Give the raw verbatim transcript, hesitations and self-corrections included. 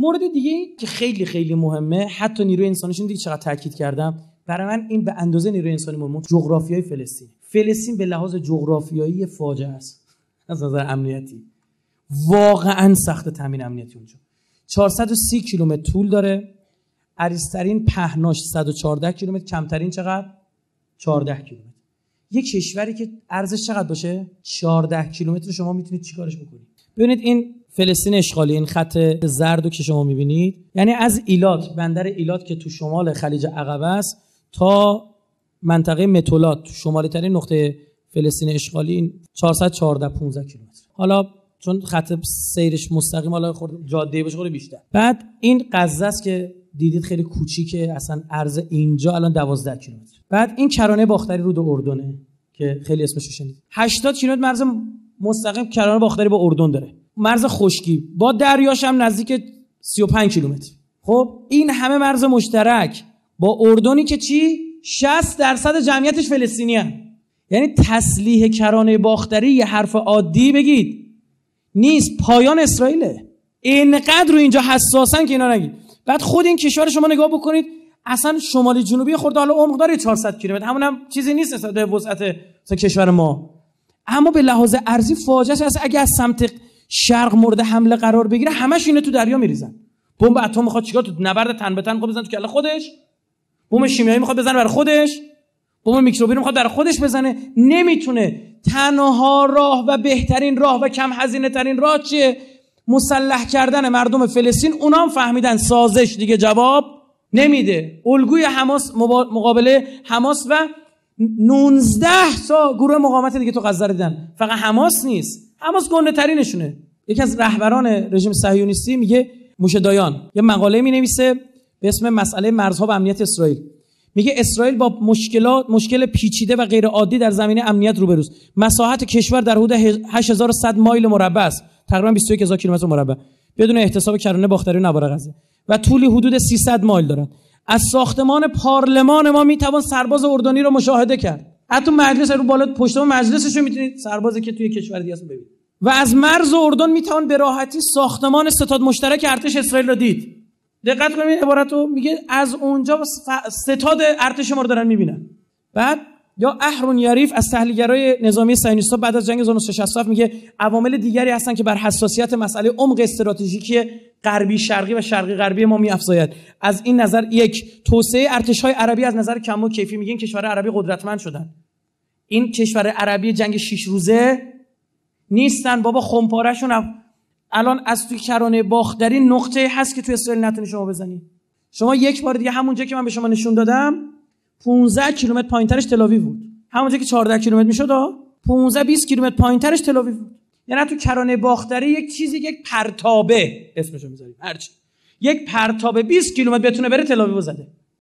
مورد دیگه که خیلی خیلی مهمه، حتی نیروی انسانیشون دیگه چقدر تاکید کردم، برای من این به اندازه نیروی انسانی مهمه، جغرافیای فلسطین. فلسطین به لحاظ جغرافیایی فاجعه است. از نظر امنیتی واقعا سخت تامین امنیتی اونجا. چهارصد و سی کیلومتر طول داره، عریض‌ترین پهناش صد و چهارده کیلومتر، کمترین چقدر؟ چهارده کیلومتر. یک کشوری که عرضش چقدر باشه؟ چهارده کیلومتر شما میتونید چیکارش بکنید؟ ببینید این فلسطین اشغالی، این خط زردو که شما میبینید، یعنی از ایلات، بندر ایلات که تو شمال خلیج عقبه است، تا منطقه متولات تو شمالی ترین نقطه فلسطین اشغالی، این چهارصد و چهارده پانزده کیلومتر. حالا چون خط سیرش مستقیم، حالا خورد جاده باشه خورد بیشتر. بعد این غزه است که دیدید خیلی کوچیکه، اصلا عرض اینجا الان دوازده کیلومتر. بعد این کرانه باختری رود اردنه که خیلی اسمش رو شنید. هشتاد کیلومتر مرز مستقیم کرانه باختری با اردن داره. مرز خشکی با دریاش هم نزدیک سی و پنج کیلومتر. خب این همه مرز مشترک با اردنی که چی؟ شصت درصد جمعیتش فلسطینیان. یعنی تسلیح کرانه باختری یه حرف عادی بگید نیست، پایان اسرائیله. اینقدر رو اینجا حساسن که اینا نگید. بعد خود این کشور شما نگاه بکنید، اصلا شمالی جنوبی خورده حالا عمق داره چهارصد کیلومتر، همون هم چیزی نیست نسبت به وسعت کشور ما، اما به لحاظ ارضی فاجعه است. اگه از سمت شرق مورد حمله قرار بگیره، همش اینو تو دریا میریزن. بمب اتم میخواد چیکار؟ تو نبرد تن به تن میخواد بزنه تو کله خودش، بمب شیمیایی میخواد بزنه برای خودش، بمب میکروبی میخواد برای خودش بزنه. نمیتونه. تنها راه و بهترین راه و کم هزینه ترین راه چیه؟ مسلح کردن مردم فلسطین. اونا هم فهمیدن سازش دیگه جواب نمیده. الگوی حماس مقابله حماس و نوزده تا گروه مقاومت دیگه تو غزه دیدن. فقط حماس نیست، حماس گنده ترینشونه. یکی از رهبران رژیم صهیونیستی میگه، موشه دایان، یه مقاله مینویسه به اسم مسئله مرزها و امنیت اسرائیل. میگه اسرائیل با مشکلات مشکل پیچیده و غیر عادی در زمینه امنیت روبروست. مساحت کشور در حدود هشت هزار و صد مایل مربع است، تقریبا بیست و یک هزار کیلومتر مربع، بدون احتساب کرانه باختری و نوار غزه، و طولی حدود سیصد مایل دارد. از ساختمان پارلمان ما میتوان سرباز اردنی رو مشاهده کرد. حتی مجلس رو بالا پشت مجلسش رو میتونید سربازی که توی کشور دیگه است ببینید. و از مرز اردن میتوان به راحتی ساختمان ستاد مشترک ارتش اسرائیل رو دید. دقت کنید عبارتو، میگه از اونجا ستاد ارتش ما رو دارن میبینن. بعد یا اهرون یاریف از تحلیلگرای نظامی صهیونیست‌ها بعد از جنگ هزار و نهصد و شصت و هفت میگه عوامل دیگری هستن که بر حساسیت مسئله عمق استراتژیکی غربی شرقی و شرقی غربی ما میافزاید. از این نظر، یک، توسعه ارتش‌های عربی از نظر کم و کیفی. میگه این کشور عربی قدرتمند شدن، این کشور عربی جنگ شش روزه نیستن بابا، خمپاره‌شون الان از توی کرانه باختری نقطه هست که تو اسرائیل نتونی شما بزنی. شما یک بار دیگه همونجا که من به شما نشون دادم پانزده کیلومتر پایینترش تل‌آویو بود، همونجا که چهارده کیلومتر میشد پانزده بیست کیلومتر پایینترش تل‌آویو بود. یعنی تو کرانه باختری یک چیزی، یک پرتابه اسمشو میذاریم، هرچی یک پرتابه بیست کیلومتر بتونه بره تل‌آویو زده.